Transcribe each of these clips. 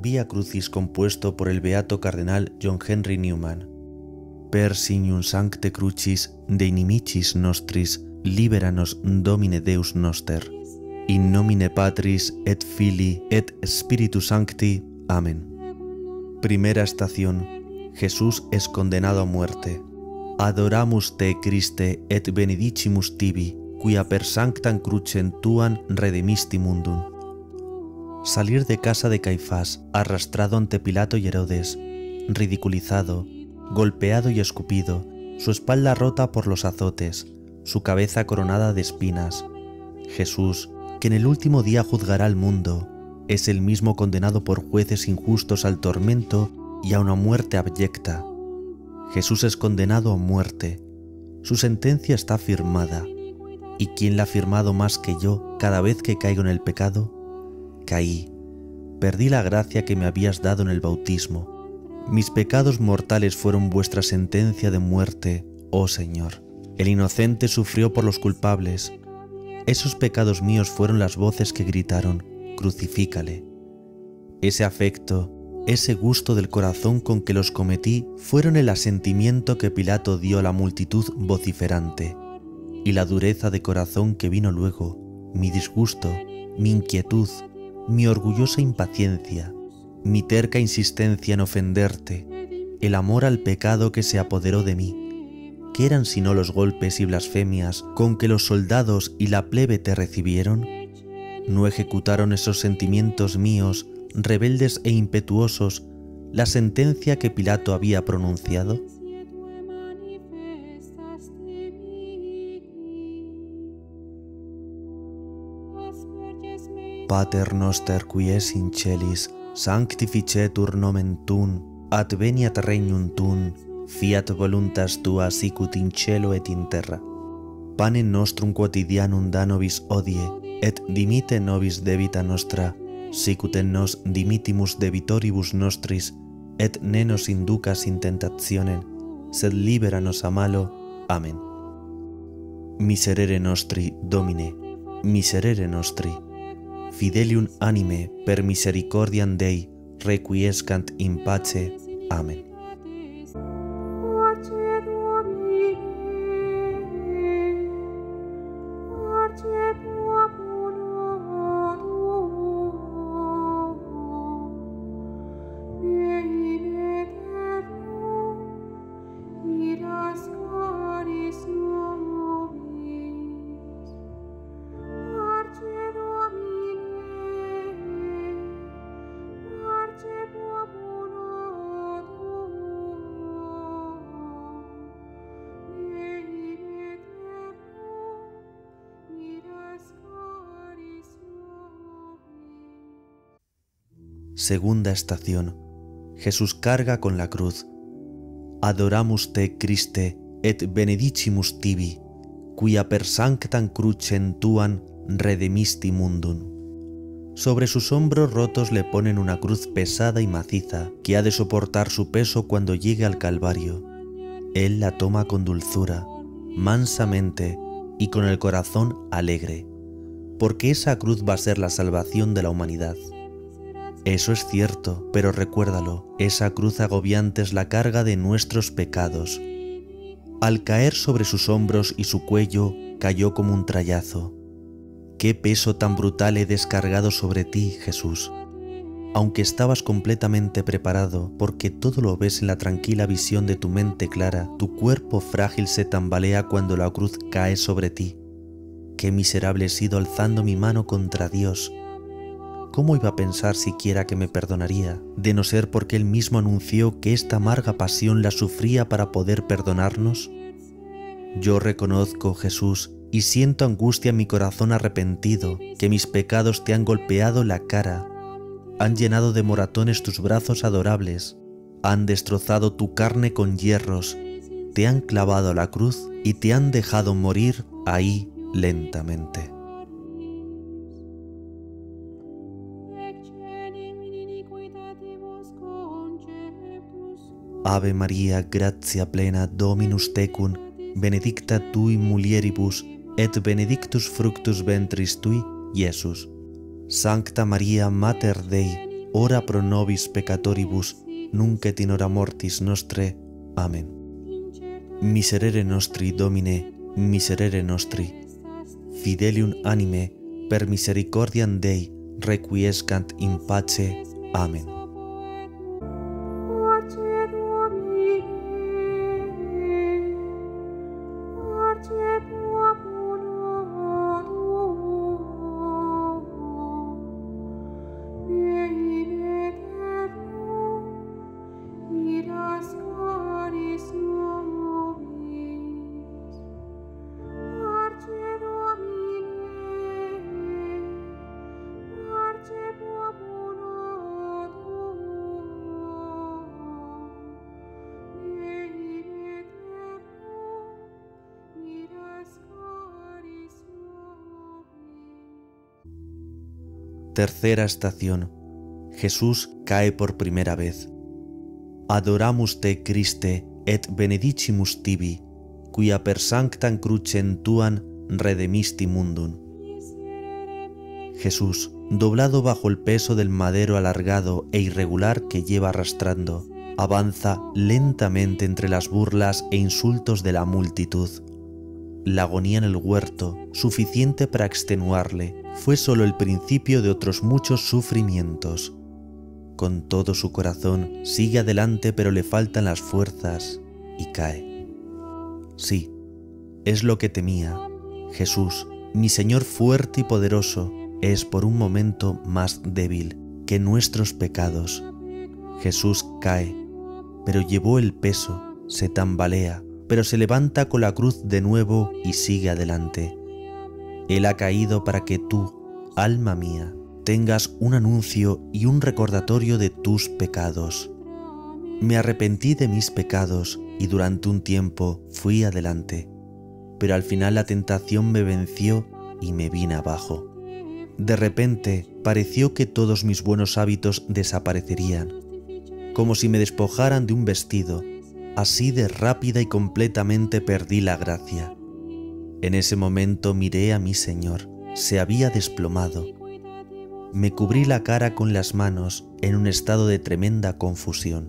Vía Crucis compuesto por el beato cardenal John Henry Newman. Per signum sancte crucis de inimicis nostris liberanos Domine Deus noster. In nomine Patris et Filii et Spiritus Sancti. Amén. Primera estación. Jesús es condenado a muerte. Adoramus te, Christe, et benedicimus tibi, quia per sanctam crucem tuam redemisti mundum. Salir de casa de Caifás, arrastrado ante Pilato y Herodes, ridiculizado, golpeado y escupido, su espalda rota por los azotes, su cabeza coronada de espinas. Jesús, que en el último día juzgará al mundo, es el mismo condenado por jueces injustos al tormento y a una muerte abyecta. Jesús es condenado a muerte. Su sentencia está firmada. ¿Y quién la ha firmado más que yo cada vez que caigo en el pecado? Caí. Perdí la gracia que me habías dado en el bautismo. Mis pecados mortales fueron vuestra sentencia de muerte, oh Señor. El inocente sufrió por los culpables. Esos pecados míos fueron las voces que gritaron: crucifícale. Ese afecto, ese gusto del corazón con que los cometí fueron el asentimiento que Pilato dio a la multitud vociferante, y la dureza de corazón que vino luego, mi disgusto, mi inquietud, mi orgullosa impaciencia, mi terca insistencia en ofenderte, el amor al pecado que se apoderó de mí. ¿Qué eran sino los golpes y blasfemias con que los soldados y la plebe te recibieron? ¿No ejecutaron esos sentimientos míos, rebeldes e impetuosos, la sentencia que Pilato había pronunciado? Pater noster qui es in celis, sanctificetur nomen tuum, adveniat regnum tuum, fiat voluntas tua sicut in cielo et in terra. Panem nostrum quotidianum da nobis hodie, et dimitte nobis debita nostra, sicut et nos dimittimus debitoribus nostris, et ne nos inducas in tentationem, sed libera nos a malo. Amén. Miserere nostri, Domine, miserere nostri. Fidelium anime per misericordiam Dei requiescant in pace. Amén. Segunda estación. Jesús carga con la cruz. Adoramus te, Christe, et benedicimus tibi, quia per sanctam crucem tuam redemisti mundum. Sobre sus hombros rotos le ponen una cruz pesada y maciza que ha de soportar su peso cuando llegue al Calvario. Él la toma con dulzura, mansamente y con el corazón alegre, porque esa cruz va a ser la salvación de la humanidad. Eso es cierto, pero recuérdalo, esa cruz agobiante es la carga de nuestros pecados. Al caer sobre sus hombros y su cuello, cayó como un trayazo. ¡Qué peso tan brutal he descargado sobre ti, Jesús! Aunque estabas completamente preparado, porque todo lo ves en la tranquila visión de tu mente clara, tu cuerpo frágil se tambalea cuando la cruz cae sobre ti. ¡Qué miserable he sido alzando mi mano contra Dios! ¿Cómo iba a pensar siquiera que me perdonaría, de no ser porque Él mismo anunció que esta amarga pasión la sufría para poder perdonarnos? Yo reconozco, Jesús, y siento angustia en mi corazón arrepentido, que mis pecados te han golpeado la cara, han llenado de moratones tus brazos adorables, han destrozado tu carne con hierros, te han clavado a la cruz y te han dejado morir ahí lentamente. Ave Maria, gratia plena, Dominus tecum, benedicta tui mulieribus, et benedictus fructus ventris tui, Iesus. Sancta Maria Mater Dei, ora pro nobis peccatoribus, nunc et in hora mortis nostre. Amen. Miserere nostri, Domine, miserere nostri. Fidelium anime, per misericordiam Dei, requiescant in pace. Amen. Tercera estación. Jesús cae por primera vez. Adoramus te, Christe, et benedicimus tibi, quia per sanctam crucem tuam redemisti mundum. Jesús, doblado bajo el peso del madero alargado e irregular que lleva arrastrando, avanza lentamente entre las burlas e insultos de la multitud. La agonía en el huerto, suficiente para extenuarle, fue solo el principio de otros muchos sufrimientos. Con todo su corazón sigue adelante, pero le faltan las fuerzas y cae. Sí, es lo que temía. Jesús, mi Señor fuerte y poderoso, es por un momento más débil que nuestros pecados. Jesús cae, pero llevó el peso, se tambalea, pero se levanta con la cruz de nuevo y sigue adelante. Él ha caído para que tú, alma mía, tengas un anuncio y un recordatorio de tus pecados. Me arrepentí de mis pecados y durante un tiempo fui adelante, pero al final la tentación me venció y me vine abajo. De repente pareció que todos mis buenos hábitos desaparecerían, como si me despojaran de un vestido. Así de rápida y completamente perdí la gracia. En ese momento miré a mi Señor, se había desplomado. Me cubrí la cara con las manos en un estado de tremenda confusión.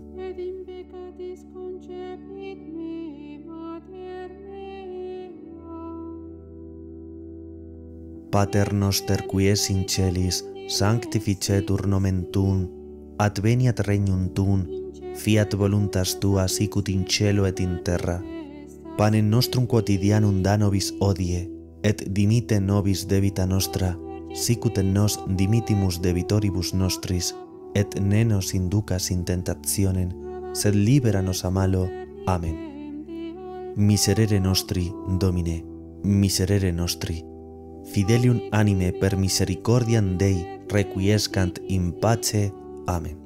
Pater noster qui es in celis, sanctificetur nomen tuum, adveniat regnum tuum, fiat voluntas tua sicut in cielo et in terra. Panem nostrum quotidianum da nobis hodie, et dimitte nobis debita nostra, sicut et nos dimittimus debitoribus nostris, et ne nos inducas in tentationem, sed libera nos a malo. Amen. Miserere nostri, Domine, miserere nostri. Fidelium anime per misericordiam Dei requiescant in pace. Amen.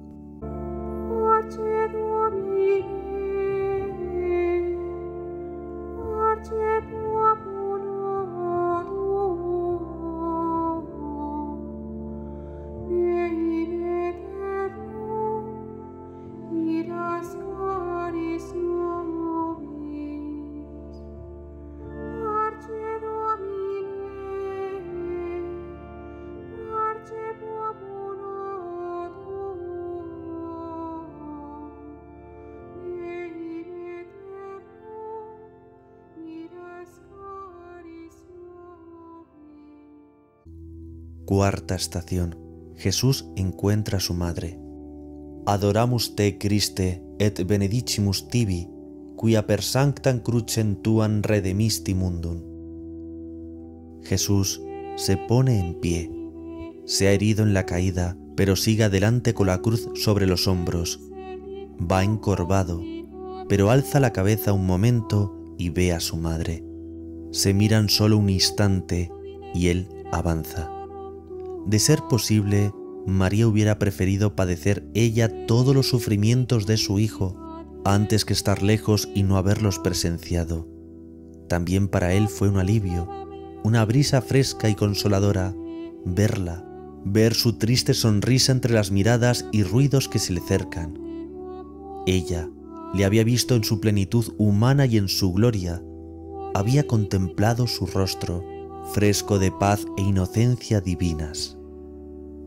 Cuarta estación. Jesús encuentra a su madre. Adoramus te, Christe, et benedicimus tibi, quia per sanctam crucem tuam redemisti mundum. Jesús se pone en pie. Se ha herido en la caída, pero sigue adelante con la cruz sobre los hombros. Va encorvado, pero alza la cabeza un momento y ve a su madre. Se miran solo un instante y él avanza. De ser posible, María hubiera preferido padecer ella todos los sufrimientos de su hijo antes que estar lejos y no haberlos presenciado. También para él fue un alivio, una brisa fresca y consoladora, verla, ver su triste sonrisa entre las miradas y ruidos que se le cercan. Ella le había visto en su plenitud humana y en su gloria, había contemplado su rostro, fresco de paz e inocencia divinas.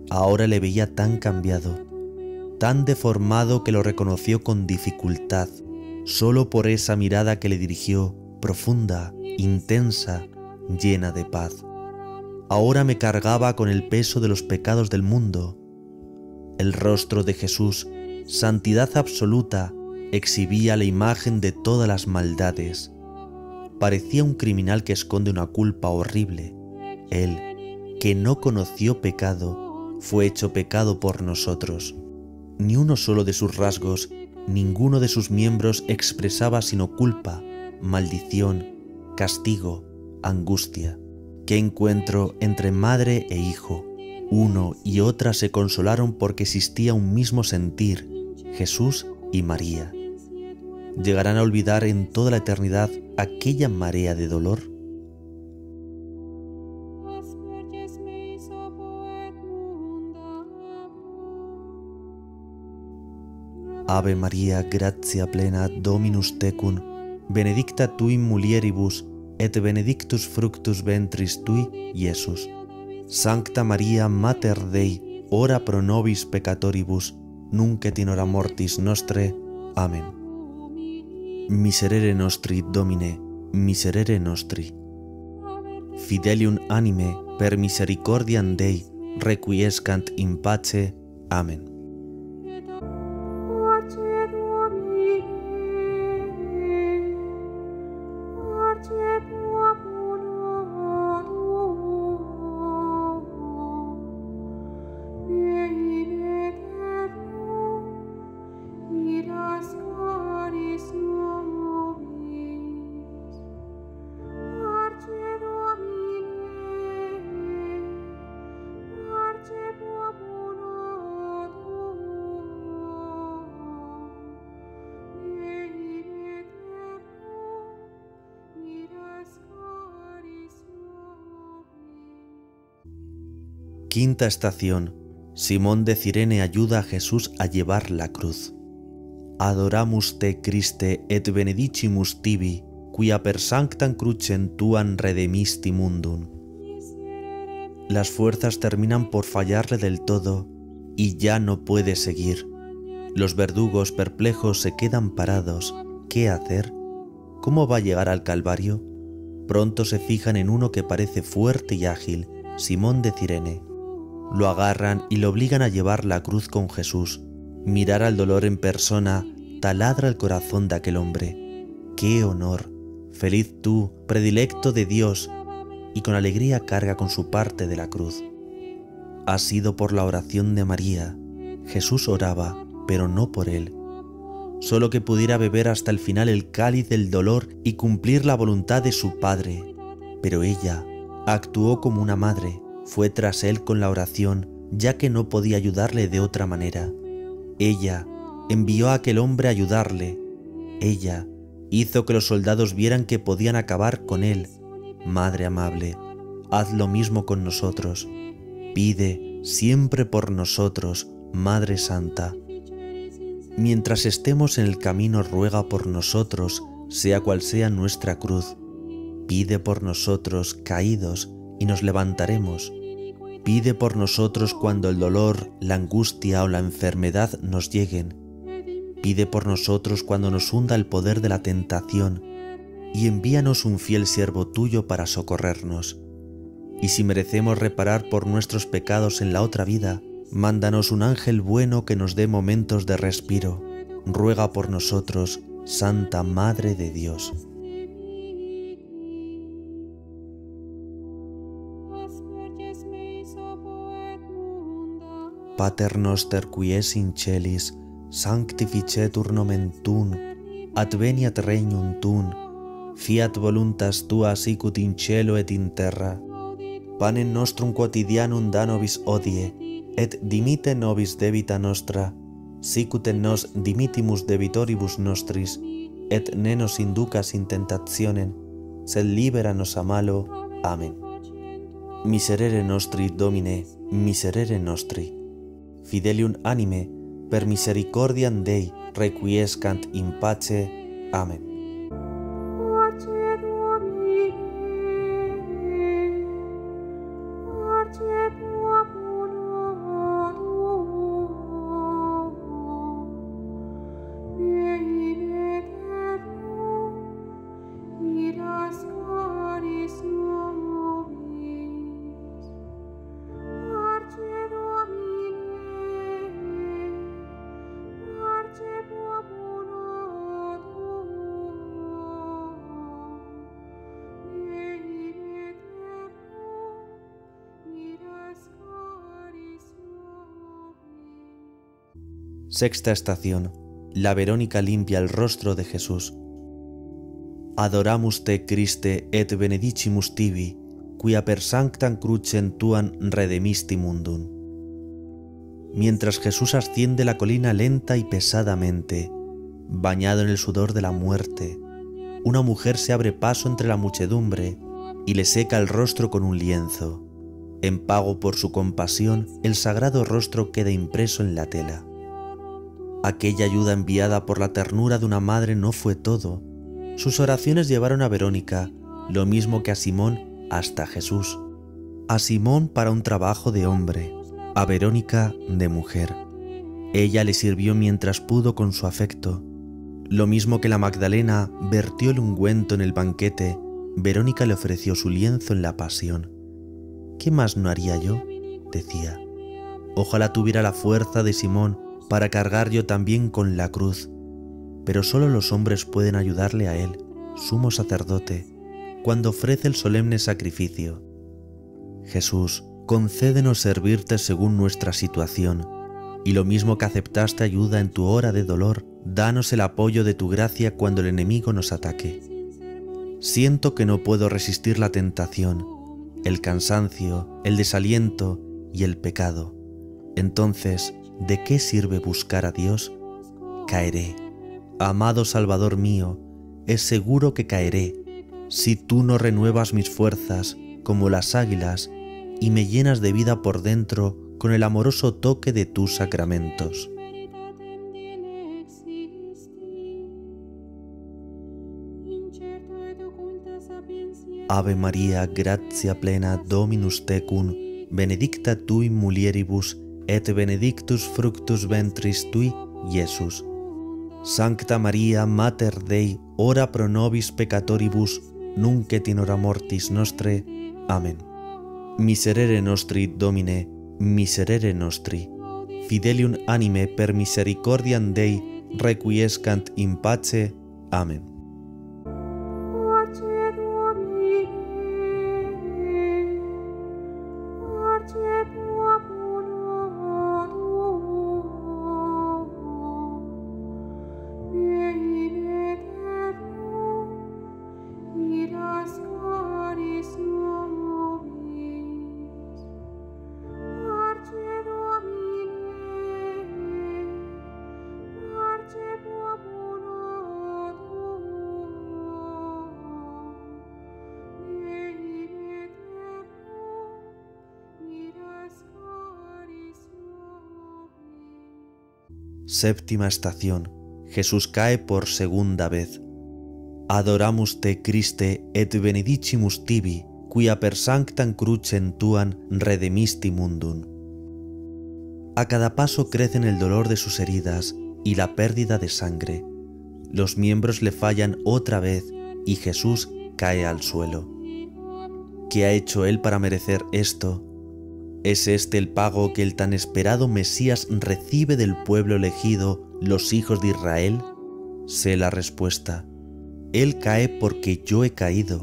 Ahora le veía tan cambiado, tan deformado que lo reconoció con dificultad, solo por esa mirada que le dirigió, profunda, intensa, llena de paz. Ahora me cargaba con el peso de los pecados del mundo. El rostro de Jesús, santidad absoluta, exhibía la imagen de todas las maldades. Parecía un criminal que esconde una culpa horrible. Él, que no conoció pecado, fue hecho pecado por nosotros. Ni uno solo de sus rasgos, ninguno de sus miembros expresaba sino culpa, maldición, castigo, angustia. ¿Qué encuentro entre madre e hijo? Uno y otra se consolaron porque existía un mismo sentir, Jesús y María. ¿Llegarán a olvidar en toda la eternidad aquella marea de dolor? Ave Maria, gratia plena, Dominus tecum, benedicta tu in mulieribus, et benedictus fructus ventris tui, Iesus. Sancta Maria, Mater Dei, ora pro nobis peccatoribus, nunc et in hora mortis nostre. Amen. Miserere nostri, Domine, miserere nostri. Fidelium anime, per misericordiam Dei, requiescant in pace. Amen. Quinta estación. Simón de Cirene ayuda a Jesús a llevar la cruz. Adoramus te, Christe, et benedicimus tibi, quia per sanctam crucem tuam redemisti mundum. Las fuerzas terminan por fallarle del todo y ya no puede seguir. Los verdugos perplejos se quedan parados. ¿Qué hacer? ¿Cómo va a llegar al Calvario? Pronto se fijan en uno que parece fuerte y ágil, Simón de Cirene. Lo agarran y lo obligan a llevar la cruz con Jesús. Mirar al dolor en persona taladra el corazón de aquel hombre. ¡Qué honor! Feliz tú, predilecto de Dios, y con alegría carga con su parte de la cruz. Ha sido por la oración de María. Jesús oraba, pero no por él. Solo que pudiera beber hasta el final el cáliz del dolor y cumplir la voluntad de su Padre. Pero ella actuó como una madre. Fue tras él con la oración, ya que no podía ayudarle de otra manera. Ella envió a aquel hombre a ayudarle. Ella hizo que los soldados vieran que podían acabar con él. Madre amable, haz lo mismo con nosotros. Pide siempre por nosotros, Madre Santa. Mientras estemos en el camino, ruega por nosotros, sea cual sea nuestra cruz. Pide por nosotros, caídos, y nos levantaremos. Pide por nosotros cuando el dolor, la angustia o la enfermedad nos lleguen. Pide por nosotros cuando nos hunda el poder de la tentación, y envíanos un fiel siervo tuyo para socorrernos. Y si merecemos reparar por nuestros pecados en la otra vida, mándanos un ángel bueno que nos dé momentos de respiro. Ruega por nosotros, Santa Madre de Dios. Pater noster qui es in celis, sanctificetur nomen tuum, adveniat regnum tuum, fiat voluntas tua sicut in cielo et in terra. Panem nostrum quotidianum da nobis hodie, et dimitte nobis debita nostra, sicut et nos dimittimus debitoribus nostris, et ne nos inducas in tentationem, sed libera nos a malo. Amen. Miserere nostri, Domine, miserere nostri. Fidelium anime, per misericordiam Dei, requiescant in pace. Amen. Sexta estación. La Verónica limpia el rostro de Jesús. Adoramus te, Christe, et benedicimus tibi, quia per sanctam crucem tuam redemisti mundum. Mientras Jesús asciende la colina lenta y pesadamente, bañado en el sudor de la muerte, una mujer se abre paso entre la muchedumbre y le seca el rostro con un lienzo. En pago por su compasión, el sagrado rostro queda impreso en la tela. Aquella ayuda enviada por la ternura de una madre no fue todo. Sus oraciones llevaron a Verónica, lo mismo que a Simón, hasta Jesús. A Simón para un trabajo de hombre, a Verónica de mujer. Ella le sirvió mientras pudo con su afecto. Lo mismo que la Magdalena vertió el ungüento en el banquete, Verónica le ofreció su lienzo en la pasión. ¿Qué más no haría yo?, decía. Ojalá tuviera la fuerza de Simón para cargar yo también con la cruz. Pero solo los hombres pueden ayudarle a él, sumo sacerdote, cuando ofrece el solemne sacrificio. Jesús, concédenos servirte según nuestra situación, y lo mismo que aceptaste ayuda en tu hora de dolor, danos el apoyo de tu gracia cuando el enemigo nos ataque. Siento que no puedo resistir la tentación, el cansancio, el desaliento y el pecado. Entonces, ¿de qué sirve buscar a Dios? Caeré. Amado Salvador mío, es seguro que caeré, si tú no renuevas mis fuerzas como las águilas y me llenas de vida por dentro con el amoroso toque de tus sacramentos. Ave María, gratia plena, Dominus tecum, benedicta tu in mulieribus, et benedictus fructus ventris tui, Iesus. Sancta Maria, Mater Dei, ora pro nobis peccatoribus, nunc et in hora mortis nostre. Amen. Miserere nostri, Domine, miserere nostri. Fidelium anime per misericordiam Dei requiescant in pace. Amen. Séptima estación. Jesús cae por segunda vez. Adoramus te, Christe, et benedicimus tibi, quia per sanctam crucem tuam redemisti mundum. A cada paso crecen el dolor de sus heridas y la pérdida de sangre. Los miembros le fallan otra vez y Jesús cae al suelo. ¿Qué ha hecho él para merecer esto? ¿Es este el pago que el tan esperado Mesías recibe del pueblo elegido, los hijos de Israel? Sé la respuesta. Él cae porque yo he caído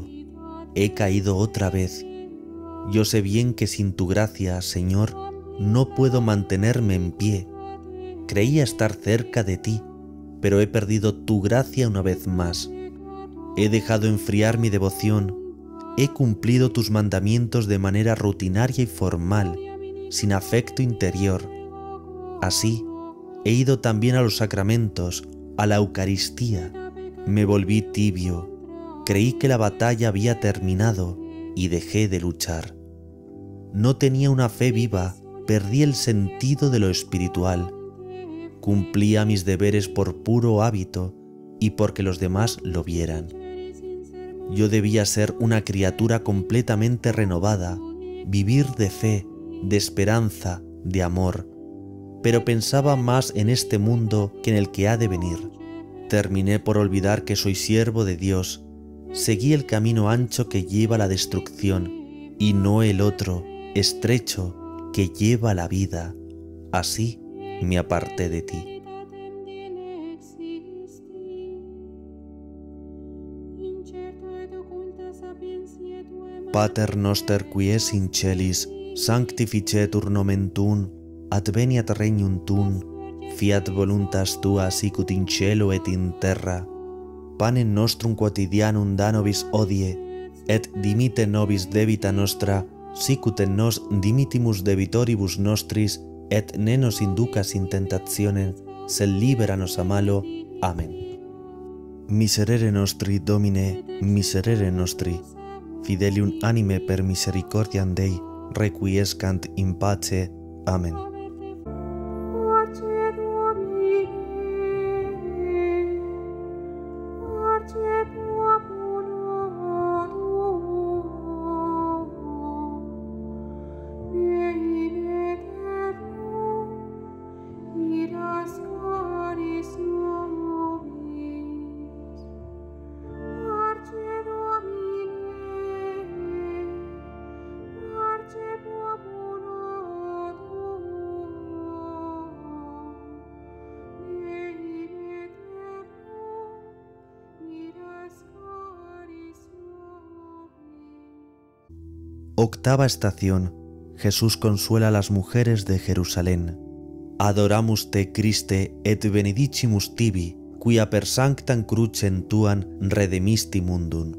otra vez. Yo sé bien que sin tu gracia, Señor, no puedo mantenerme en pie. Creía estar cerca de ti, pero he perdido tu gracia una vez más. He dejado enfriar mi devoción. He cumplido tus mandamientos de manera rutinaria y formal, sin afecto interior. Así, he ido también a los sacramentos, a la Eucaristía. Me volví tibio, creí que la batalla había terminado y dejé de luchar. No tenía una fe viva, perdí el sentido de lo espiritual. Cumplía mis deberes por puro hábito y porque los demás lo vieran. Yo debía ser una criatura completamente renovada, vivir de fe, de esperanza, de amor, pero pensaba más en este mundo que en el que ha de venir. Terminé por olvidar que soy siervo de Dios, seguí el camino ancho que lleva a la destrucción y no el otro, estrecho, que lleva a la vida. Así me aparté de ti. Pater noster qui es in celis, sanctificetur nomen tuum, adveniat regnum tuum, fiat voluntas tua sicut in cielo et in terra. Panem nostrum quotidianum da nobis hodie, et dimitte nobis debita nostra, sicut et nos dimittimus debitoribus nostris, et ne nos inducas in tentationem, sed libera nos a malo. Amen. Miserere nostri, Domine, miserere nostri. Fidelium anime per misericordiam Dei, requiescant in pace. Amen. Octava estación. Jesús consuela a las mujeres de Jerusalén. Adoramus te, Christe, et benedicimus tibi, quia per sanctam crucem tuam redemisti mundum.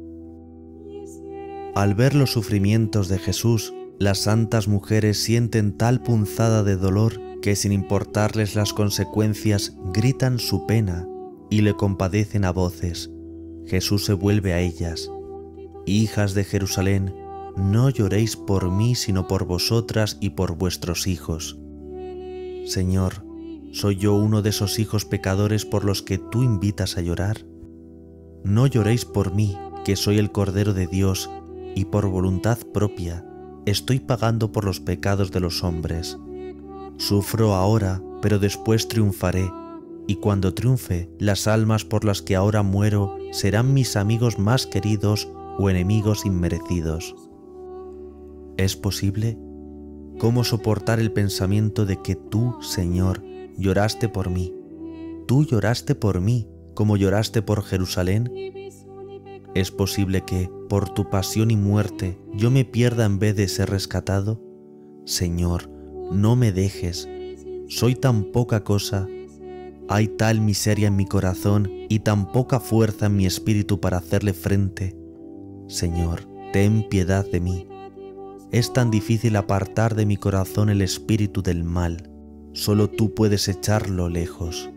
Al ver los sufrimientos de Jesús, las santas mujeres sienten tal punzada de dolor que sin importarles las consecuencias gritan su pena y le compadecen a voces. Jesús se vuelve a ellas. Hijas de Jerusalén, no lloréis por mí, sino por vosotras y por vuestros hijos. Señor, ¿soy yo uno de esos hijos pecadores por los que tú invitas a llorar? No lloréis por mí, que soy el Cordero de Dios, y por voluntad propia estoy pagando por los pecados de los hombres. Sufro ahora, pero después triunfaré, y cuando triunfe, las almas por las que ahora muero serán mis amigos más queridos o enemigos inmerecidos. ¿Es posible? ¿Cómo soportar el pensamiento de que tú, Señor, lloraste por mí? Tú lloraste por mí, como lloraste por Jerusalén. ¿Es posible que, por tu pasión y muerte, yo me pierda en vez de ser rescatado? Señor, no me dejes. Soy tan poca cosa. Hay tal miseria en mi corazón y tan poca fuerza en mi espíritu para hacerle frente. Señor, ten piedad de mí. Es tan difícil apartar de mi corazón el espíritu del mal. Solo tú puedes echarlo lejos.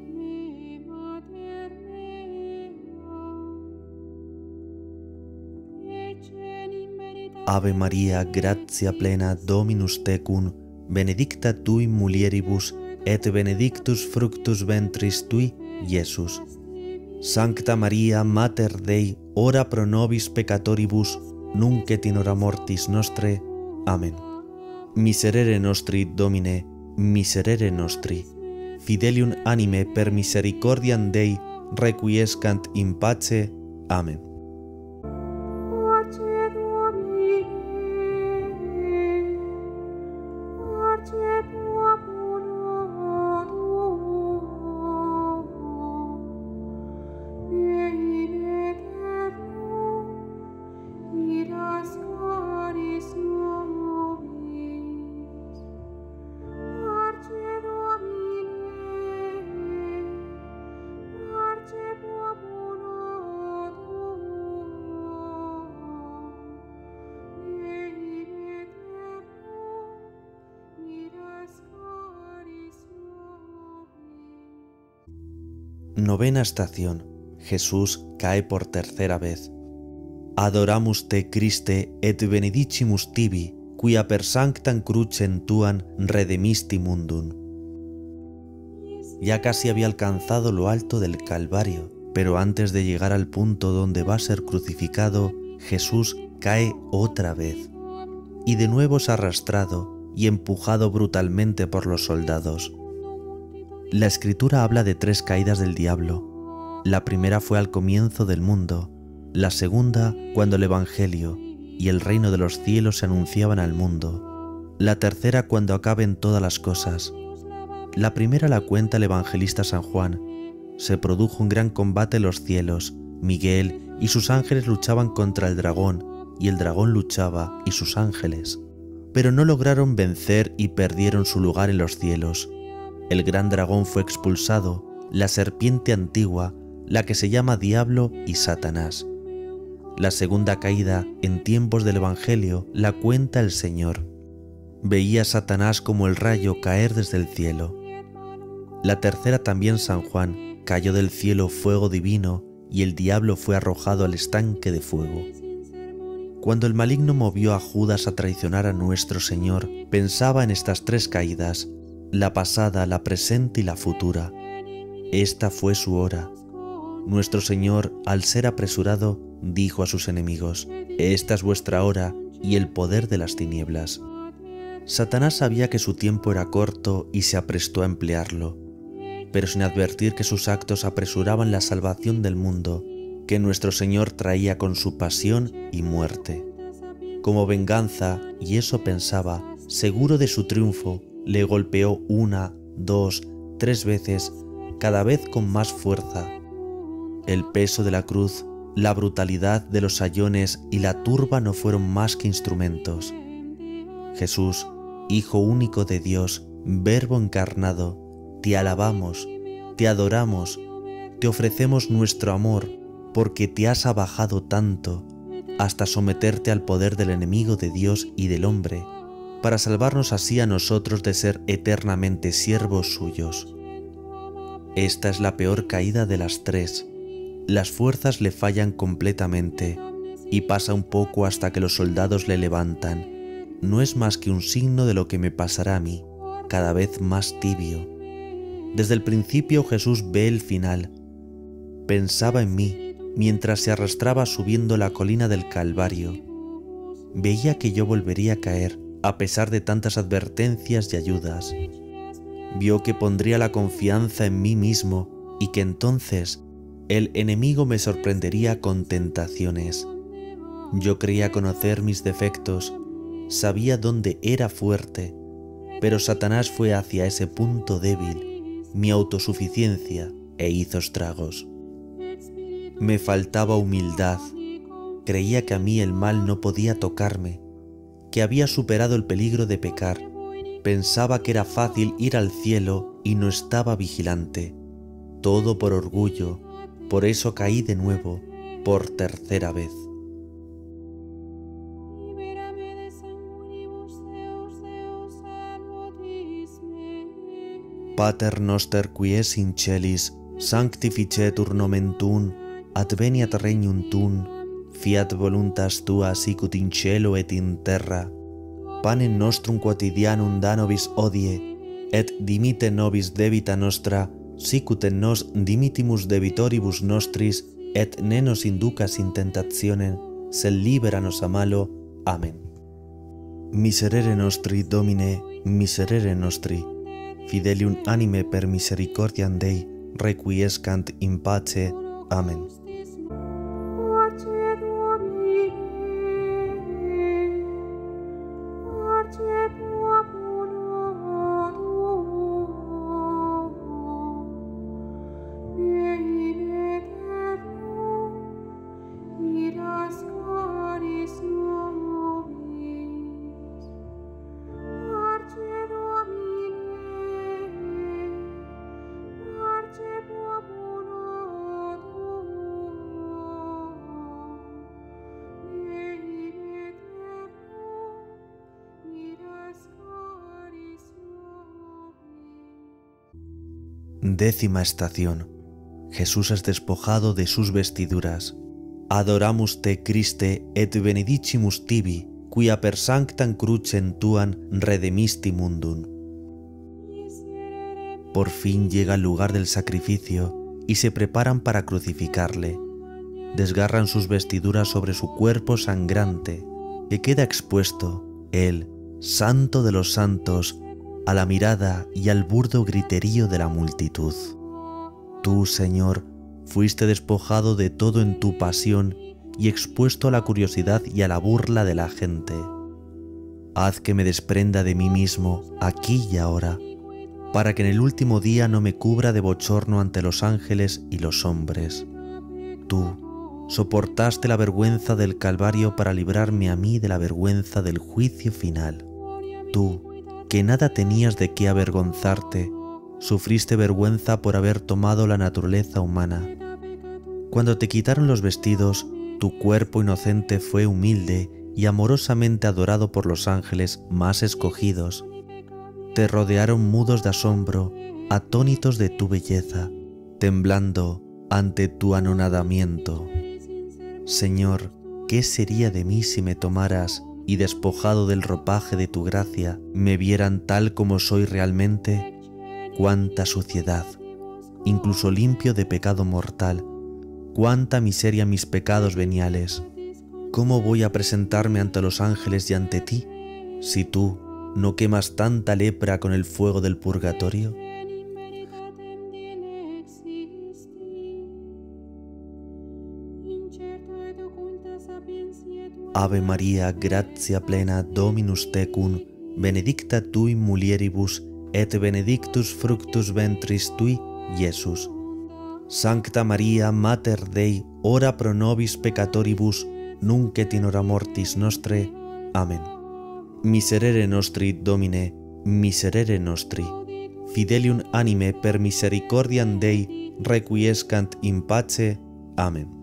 Ave María, gratia plena, Dominus tecum, benedicta tu in mulieribus, et benedictus fructus ventris tui, Iesus. Sancta Maria, Mater Dei, ora pro nobis peccatoribus, nunc et in hora mortis nostre. Amen. Miserere nostri, Domine, miserere nostri. Fidelium anime per misericordiam Dei, requiescant in pace. Amen. Novena estación. Jesús cae por tercera vez. Adoramus te, Christe, et benedicimus tibi, quia per sanctam crucem tuam redemisti mundum. Ya casi había alcanzado lo alto del Calvario, pero antes de llegar al punto donde va a ser crucificado, Jesús cae otra vez, y de nuevo es arrastrado y empujado brutalmente por los soldados. La Escritura habla de 3 caídas del diablo. La primera fue al comienzo del mundo, la segunda cuando el Evangelio y el reino de los cielos se anunciaban al mundo, la tercera cuando acaben todas las cosas. La primera la cuenta el evangelista San Juan. Se produjo un gran combate en los cielos. Miguel y sus ángeles luchaban contra el dragón, y el dragón luchaba y sus ángeles, pero no lograron vencer y perdieron su lugar en los cielos. El gran dragón fue expulsado, la serpiente antigua, la que se llama Diablo y Satanás. La segunda caída en tiempos del Evangelio la cuenta el Señor. Veía a Satanás como el rayo caer desde el cielo. La tercera también San Juan, cayó del cielo fuego divino y el diablo fue arrojado al estanque de fuego. Cuando el maligno movió a Judas a traicionar a nuestro Señor, pensaba en estas tres caídas, la pasada, la presente y la futura. Esta fue su hora. Nuestro Señor, al ser apresurado, dijo a sus enemigos: esta es vuestra hora y el poder de las tinieblas. Satanás sabía que su tiempo era corto y se aprestó a emplearlo, pero sin advertir que sus actos apresuraban la salvación del mundo, que nuestro Señor traía con su pasión y muerte. Como venganza, y eso pensaba, seguro de su triunfo, le golpeó 1, 2, 3 veces, cada vez con más fuerza. El peso de la cruz, la brutalidad de los sayones y la turba no fueron más que instrumentos. Jesús, Hijo único de Dios, Verbo encarnado, te alabamos, te adoramos, te ofrecemos nuestro amor, porque te has abajado tanto, hasta someterte al poder del enemigo de Dios y del hombre, para salvarnos así a nosotros de ser eternamente siervos suyos. Esta es la peor caída de las tres. Las fuerzas le fallan completamente y pasa un poco hasta que los soldados le levantan. No es más que un signo de lo que me pasará a mí, cada vez más tibio. Desde el principio Jesús ve el final. Pensaba en mí mientras se arrastraba subiendo la colina del Calvario. Veía que yo volvería a caer a pesar de tantas advertencias y ayudas. Vio que pondría la confianza en mí mismo y que entonces el enemigo me sorprendería con tentaciones. Yo creía conocer mis defectos, sabía dónde era fuerte, pero Satanás fue hacia ese punto débil, mi autosuficiencia, e hizo estragos. Me faltaba humildad, creía que a mí el mal no podía tocarme, que había superado el peligro de pecar, pensaba que era fácil ir al cielo y no estaba vigilante. Todo por orgullo, por eso caí de nuevo, por tercera vez. Pater noster qui es in celis, sanctificetur nomen tuum, adveniat regnum tuum, fiat voluntas tua sicut in cielo et in terra. Panem nostrum quotidianum da nobis hodie, et dimitte nobis debita nostra, sicut et nos dimittimus debitoribus nostris, et ne nos inducas in tentationem, sed libera nos a malo. Amen. Miserere nostri, Domine, miserere nostri. Fidelium anime per misericordiam Dei, requiescant in pace. Amen. Décima estación. Jesús es despojado de sus vestiduras. Adoramus te, Christe, et benedicimus tibi, quia per sanctam crucem tuam redemisti mundum. Por fin llega al lugar del sacrificio y se preparan para crucificarle. Desgarran sus vestiduras sobre su cuerpo sangrante, que queda expuesto, él, santo de los santos, a la mirada y al burdo griterío de la multitud. Tú, Señor, fuiste despojado de todo en tu pasión y expuesto a la curiosidad y a la burla de la gente. Haz que me desprenda de mí mismo, aquí y ahora, para que en el último día no me cubra de bochorno ante los ángeles y los hombres. Tú soportaste la vergüenza del Calvario para librarme a mí de la vergüenza del juicio final. Tú, que nada tenías de qué avergonzarte, sufriste vergüenza por haber tomado la naturaleza humana. Cuando te quitaron los vestidos, tu cuerpo inocente fue humilde y amorosamente adorado por los ángeles más escogidos. Te rodearon mudos de asombro, atónitos de tu belleza, temblando ante tu anonadamiento. Señor, ¿qué sería de mí si me tomaras y despojado del ropaje de tu gracia me vieran tal como soy realmente? ¡Cuánta suciedad! Incluso limpio de pecado mortal, cuánta miseria mis pecados veniales. ¿Cómo voy a presentarme ante los ángeles y ante ti, si tú no quemas tanta lepra con el fuego del purgatorio? Ave Maria, gratia plena, Dominus tecum, benedicta tu in mulieribus, et benedictus fructus ventris tui, Iesus. Sancta Maria, Mater Dei, ora pro nobis peccatoribus, nunc et in hora mortis nostre. Amen. Miserere nostri, Domine, miserere nostri. Fidelium anime per misericordiam Dei requiescant in pace. Amen.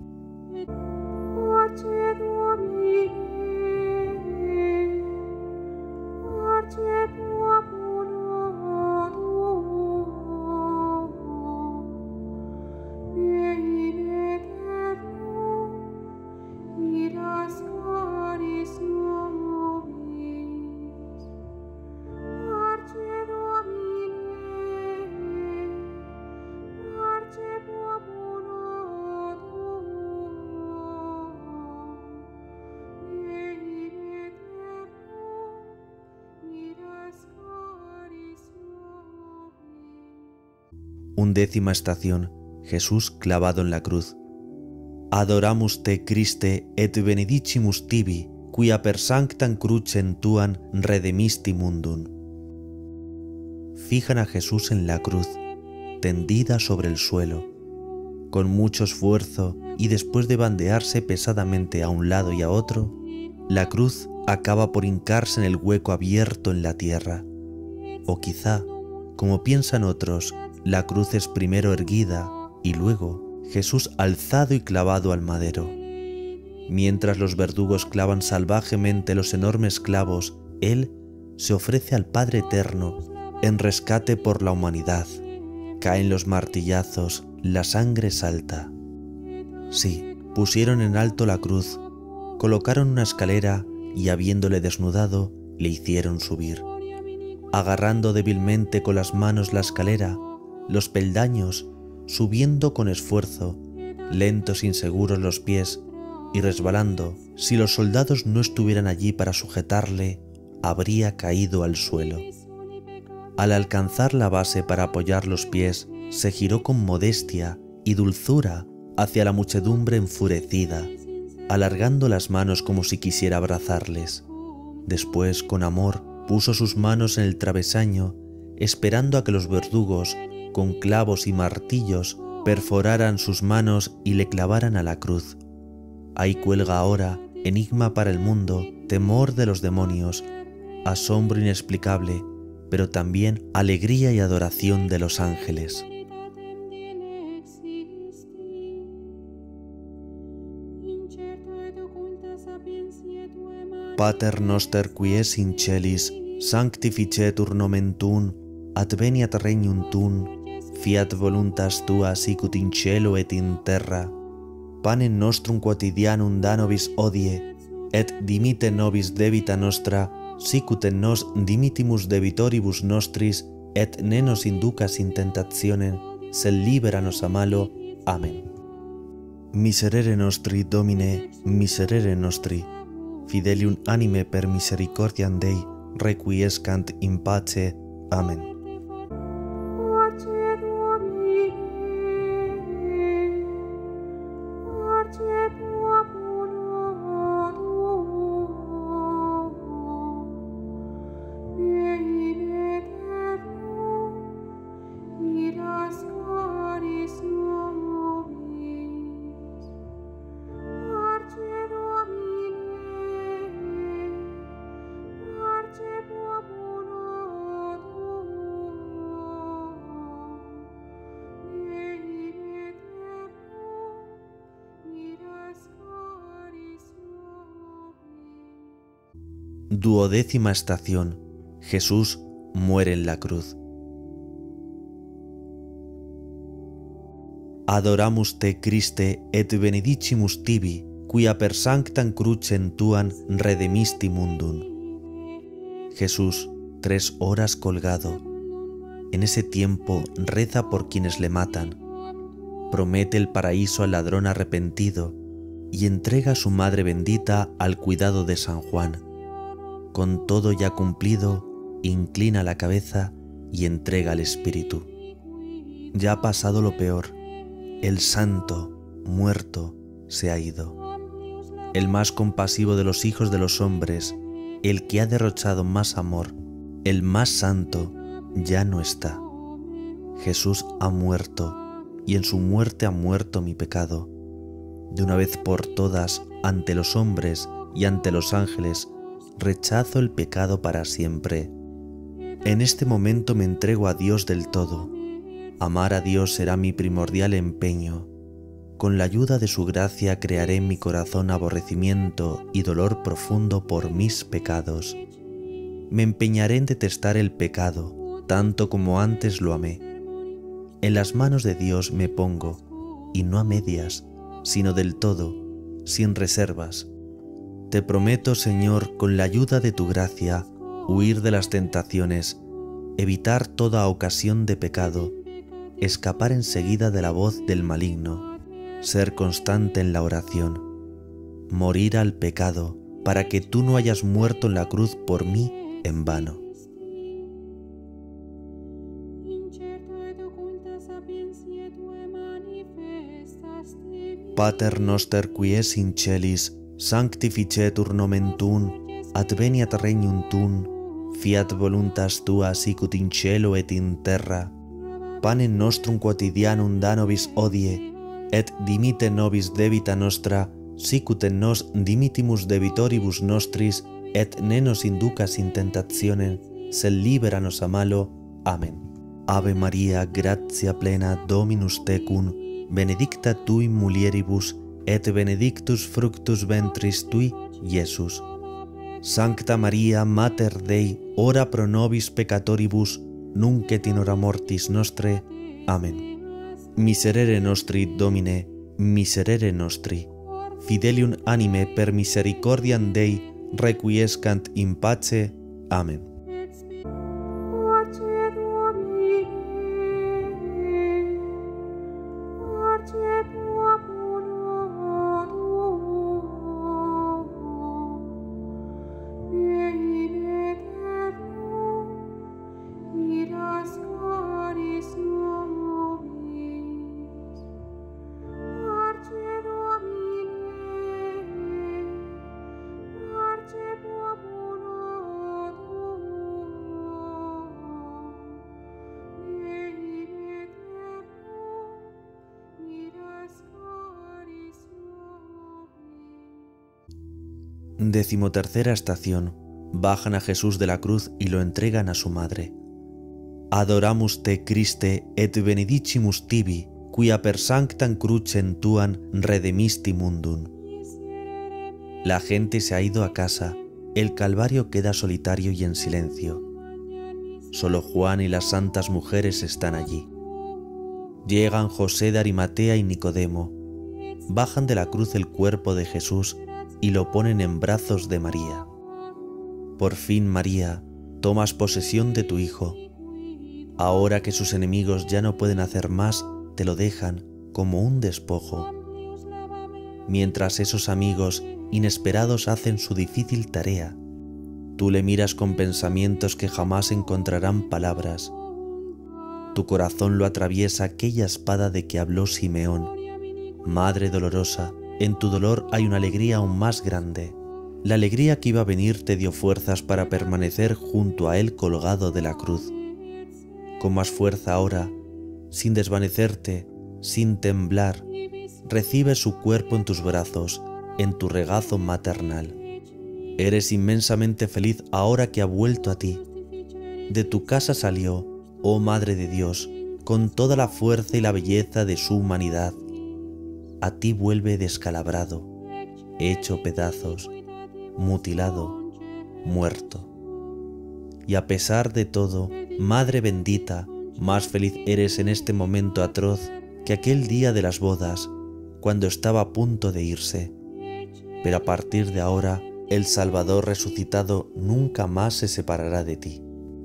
Undécima estación. Jesús clavado en la cruz. Adoramus te, Christe, et benedicimus tibi, quia per sanctam crucem tuam redemisti mundum. Fijan a Jesús en la cruz, tendida sobre el suelo. Con mucho esfuerzo y después de bandearse pesadamente a un lado y a otro, la cruz acaba por hincarse en el hueco abierto en la tierra. O quizá, como piensan otros, la cruz es primero erguida y luego Jesús alzado y clavado al madero. Mientras los verdugos clavan salvajemente los enormes clavos, Él se ofrece al Padre Eterno en rescate por la humanidad. Caen los martillazos, la sangre salta. Sí, pusieron en alto la cruz, colocaron una escalera y habiéndole desnudado, le hicieron subir. Agarrando débilmente con las manos la escalera, los peldaños, subiendo con esfuerzo, lentos e inseguros los pies, y resbalando, si los soldados no estuvieran allí para sujetarle, habría caído al suelo. Al alcanzar la base para apoyar los pies, se giró con modestia y dulzura hacia la muchedumbre enfurecida, alargando las manos como si quisiera abrazarles. Después, con amor, puso sus manos en el travesaño, esperando a que los verdugos, con clavos y martillos, perforaran sus manos y le clavaran a la cruz. Ahí cuelga ahora, enigma para el mundo, temor de los demonios, asombro inexplicable, pero también alegría y adoración de los ángeles. Pater noster qui es in celis, sanctificetur nomen tuum, adveniat regnum tuum, fiat voluntas tua sicut in cielo et in terra. Panem nostrum quotidianum da nobis hodie, et dimitte nobis debita nostra, sicut et nos dimittimus debitoribus nostris, et ne nos inducas in tentationem, sed libera nos a malo. Amen. Miserere nostri, Domine, miserere nostri. Fidelium anime per misericordiam Dei requiescant in pace. Amen. Duodécima estación. Jesús muere en la cruz. Adoramus te, Christe, et benedicimus tibi, quia per sanctam crucem tuam redemisti mundum. Jesús, 3 horas colgado. En ese tiempo reza por quienes le matan. Promete el paraíso al ladrón arrepentido y entrega a su madre bendita al cuidado de San Juan. Con todo ya cumplido, inclina la cabeza y entrega el espíritu. Ya ha pasado lo peor. El santo, muerto, se ha ido. El más compasivo de los hijos de los hombres, el que ha derrochado más amor, el más santo, ya no está. Jesús ha muerto, y en su muerte ha muerto mi pecado. De una vez por todas, ante los hombres y ante los ángeles, rechazo el pecado para siempre. En este momento me entrego a Dios del todo. Amar a Dios será mi primordial empeño. Con la ayuda de su gracia crearé en mi corazón aborrecimiento y dolor profundo por mis pecados. Me empeñaré en detestar el pecado, tanto como antes lo amé. En las manos de Dios me pongo, y no a medias, sino del todo, sin reservas. Te prometo, Señor, con la ayuda de tu gracia, huir de las tentaciones, evitar toda ocasión de pecado, escapar enseguida de la voz del maligno, ser constante en la oración, morir al pecado, para que tú no hayas muerto en la cruz por mí en vano. Pater noster qui es in celis, sanctificetur nomen tuum, adveniat regnum tuum, fiat voluntas tua sicut in cielo et in terra. Panem nostrum quotidianum da nobis hodie, et dimite nobis debita nostra, sicut et nos dimitimus debitoribus nostris, et ne nos inducas in tentationem, sed libera nos a malo. Amen. Ave Maria, gratia plena, Dominus tecum, benedicta tui mulieribus, et benedictus fructus ventris tui, Iesus. Sancta Maria, Mater Dei, ora pro nobis peccatoribus, nunc et in hora mortis nostre. Amen. Miserere nostri, Domine, miserere nostri. Fidelium anime per misericordiam Dei requiescant in pace. Amen. Decimotercera estación. Bajan a Jesús de la cruz y lo entregan a su madre. Adoramus te, Christe, et benedicimus tibi, quia per sanctam crucem tuam redemisti mundum. La gente se ha ido a casa, el Calvario queda solitario y en silencio. Solo Juan y las santas mujeres están allí. Llegan José de Arimatea y Nicodemo, bajan de la cruz el cuerpo de Jesús y lo ponen en brazos de María. Por fin, María, tomas posesión de tu Hijo. Ahora que sus enemigos ya no pueden hacer más, te lo dejan como un despojo. Mientras esos amigos inesperados hacen su difícil tarea, tú le miras con pensamientos que jamás encontrarán palabras. Tu corazón lo atraviesa aquella espada de que habló Simeón. Madre dolorosa, en tu dolor hay una alegría aún más grande. La alegría que iba a venir te dio fuerzas para permanecer junto a él colgado de la cruz. Con más fuerza ahora, sin desvanecerte, sin temblar, recibes su cuerpo en tus brazos, en tu regazo maternal. Eres inmensamente feliz ahora que ha vuelto a ti. De tu casa salió, oh Madre de Dios, con toda la fuerza y la belleza de su humanidad. A ti vuelve descalabrado, hecho pedazos, mutilado, muerto. Y a pesar de todo, Madre bendita, más feliz eres en este momento atroz que aquel día de las bodas, cuando estaba a punto de irse. Pero a partir de ahora, el Salvador resucitado nunca más se separará de ti.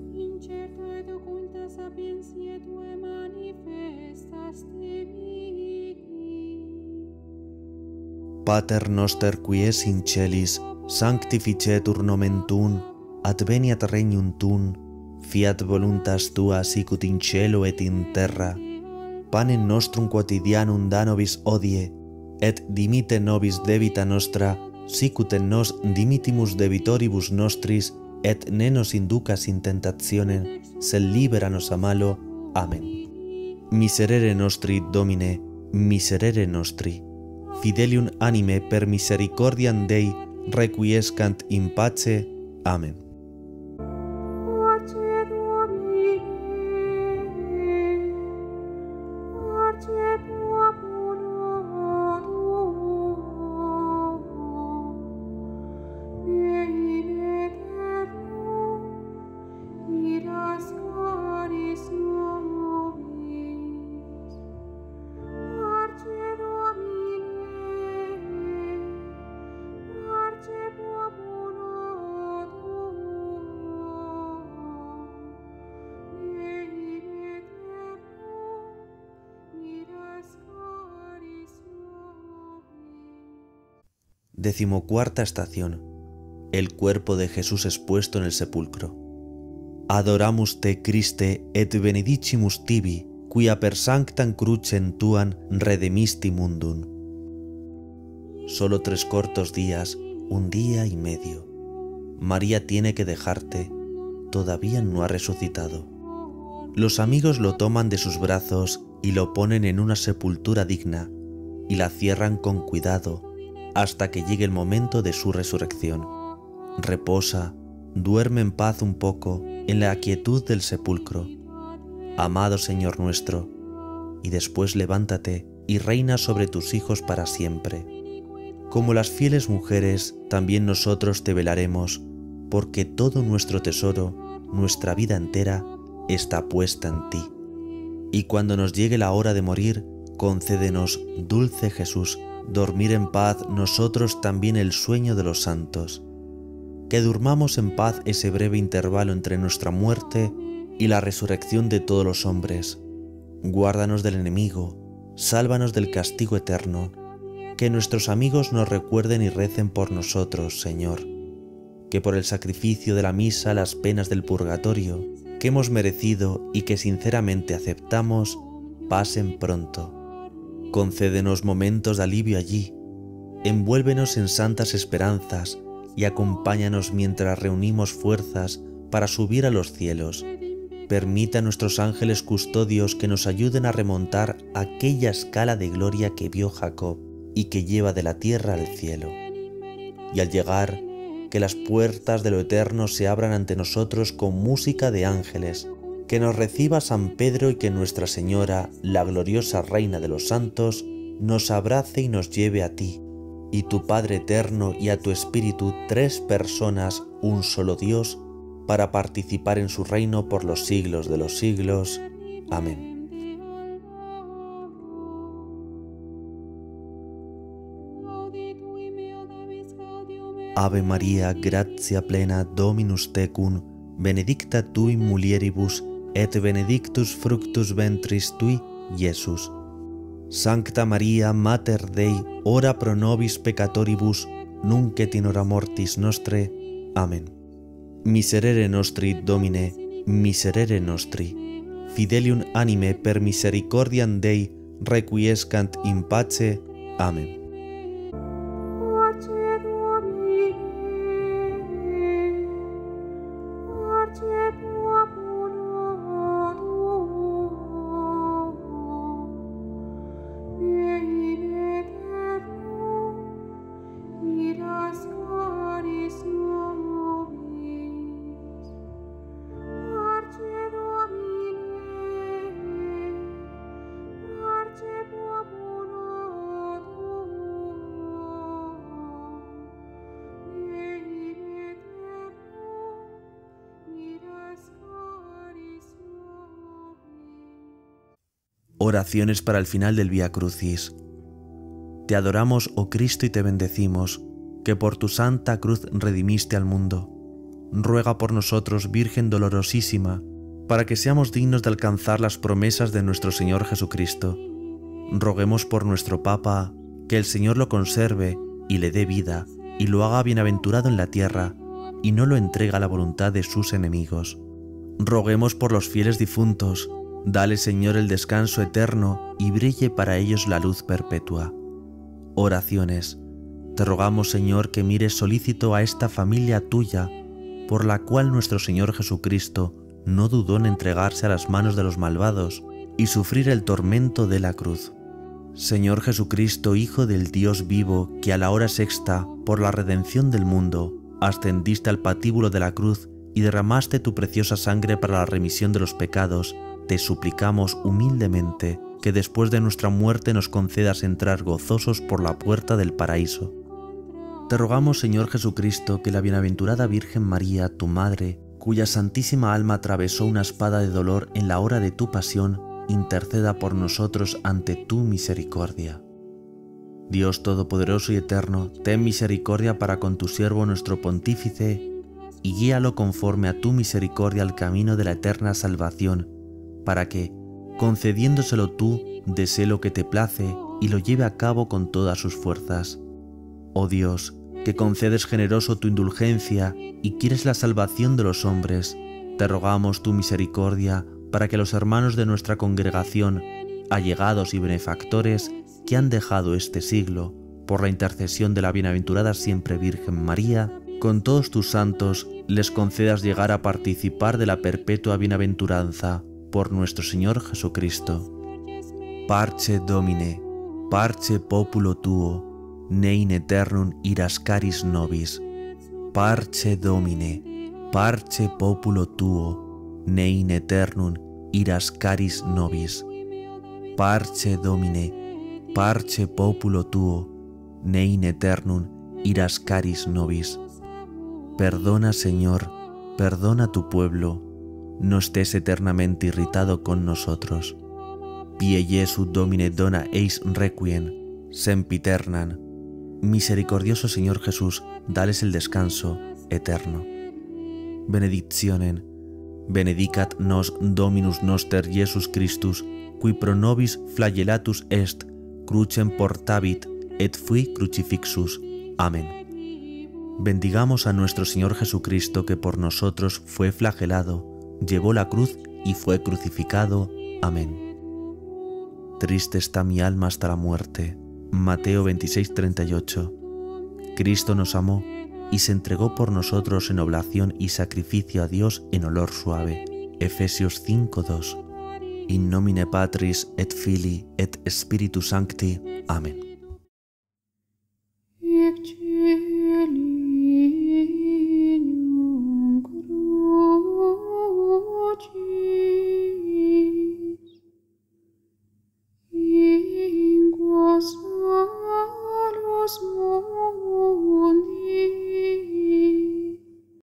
Pater noster qui es in celis, sanctificetur nomen tuum, adveniat regnum tuum, fiat voluntas tua sicut in cielo et in terra. Panem nostrum quotidianum da nobis hodie, et dimitte nobis debita nostra, sicut et nos dimittimus debitoribus nostris, et ne nos inducas in tentationem, sed libera nos a malo. Amen. Miserere nostri, Domine, miserere nostri. Fidelium anime per misericordiam Dei requiescant in pace. Amen. Decimocuarta estación. El cuerpo de Jesús expuesto en el sepulcro. Adoramus te, Christe, et benedicimus tibi, quia per sanctam crucem tuam redemisti mundum. Solo 3 cortos días, 1 día y medio. María tiene que dejarte, todavía no ha resucitado. Los amigos lo toman de sus brazos y lo ponen en una sepultura digna, y la cierran con cuidado, hasta que llegue el momento de su resurrección. Reposa, duerme en paz un poco en la quietud del sepulcro. Amado Señor nuestro, y después levántate y reina sobre tus hijos para siempre. Como las fieles mujeres, también nosotros te velaremos, porque todo nuestro tesoro, nuestra vida entera, está puesta en ti. Y cuando nos llegue la hora de morir, concédenos, dulce Jesús, dormir en paz nosotros también el sueño de los santos. Que durmamos en paz ese breve intervalo entre nuestra muerte y la resurrección de todos los hombres. Guárdanos del enemigo, sálvanos del castigo eterno. Que nuestros amigos nos recuerden y recen por nosotros, Señor. Que por el sacrificio de la misa las penas del purgatorio, que hemos merecido y que sinceramente aceptamos, pasen pronto. Concédenos momentos de alivio allí, envuélvenos en santas esperanzas y acompáñanos mientras reunimos fuerzas para subir a los cielos. Permita a nuestros ángeles custodios que nos ayuden a remontar aquella escala de gloria que vio Jacob y que lleva de la tierra al cielo. Y al llegar, que las puertas de lo eterno se abran ante nosotros con música de ángeles, que nos reciba San Pedro y que Nuestra Señora, la gloriosa Reina de los Santos, nos abrace y nos lleve a ti, y tu Padre eterno y a tu Espíritu, 3 personas, un solo Dios, para participar en su reino por los siglos de los siglos. Amén. Ave María, gratia plena, Dominus tecum, benedicta tu in mulieribus, et benedictus fructus ventris tui, Iesus. Sancta Maria, Mater Dei, ora pro nobis peccatoribus, nunc et in hora mortis nostre. Amen. Miserere nostri, Domine, miserere nostri. Fidelium anime per misericordiam Dei requiescant in pace. Amen. Oraciones para el final del Vía Crucis. Te adoramos, oh Cristo, y te bendecimos, que por tu santa cruz redimiste al mundo. Ruega por nosotros, Virgen dolorosísima, para que seamos dignos de alcanzar las promesas de nuestro Señor Jesucristo. Roguemos por nuestro Papa, que el Señor lo conserve y le dé vida, y lo haga bienaventurado en la tierra, y no lo entregue a la voluntad de sus enemigos. Roguemos por los fieles difuntos, dale, Señor, el descanso eterno, y brille para ellos la luz perpetua. Oraciones. Te rogamos, Señor, que mires solícito a esta familia tuya, por la cual nuestro Señor Jesucristo no dudó en entregarse a las manos de los malvados y sufrir el tormento de la cruz. Señor Jesucristo, Hijo del Dios vivo, que a la hora sexta, por la redención del mundo, ascendiste al patíbulo de la cruz y derramaste tu preciosa sangre para la remisión de los pecados, te suplicamos humildemente que después de nuestra muerte nos concedas entrar gozosos por la puerta del paraíso. Te rogamos, Señor Jesucristo, que la bienaventurada Virgen María, tu Madre, cuya santísima alma atravesó una espada de dolor en la hora de tu pasión, interceda por nosotros ante tu misericordia. Dios Todopoderoso y Eterno, ten misericordia para con tu siervo nuestro Pontífice, y guíalo conforme a tu misericordia al camino de la eterna salvación, para que, concediéndoselo tú, desee lo que te place y lo lleve a cabo con todas sus fuerzas. Oh Dios, que concedes generoso tu indulgencia y quieres la salvación de los hombres, te rogamos tu misericordia para que los hermanos de nuestra congregación, allegados y benefactores que han dejado este siglo, por la intercesión de la bienaventurada siempre Virgen María, con todos tus santos les concedas llegar a participar de la perpetua bienaventuranza por nuestro Señor Jesucristo. Parce Domine, parce populo tuo, ne in aeternum iras caris nobis. Parce Domine, parce populo tuo, ne in aeternum iras caris nobis. Parce Domine, parce populo tuo, ne in aeternum iras caris nobis. Perdona, Señor, perdona tu pueblo, no estés eternamente irritado con nosotros. Pie Jesu Domine dona eis requiem, sempiternam. Misericordioso Señor Jesús, dales el descanso eterno. Benedictionem. Benedicat nos Dominus noster Jesus Christus, qui pro nobis flagellatus est, crucem portabit, et fui crucifixus. Amén. Bendigamos a nuestro Señor Jesucristo, que por nosotros fue flagelado, llevó la cruz y fue crucificado. Amén. Triste está mi alma hasta la muerte. Mateo 26:38. Cristo nos amó y se entregó por nosotros en oblación y sacrificio a Dios en olor suave. Efesios 5:2. In nomine Patris et Filii et Spiritus Sancti. Amén.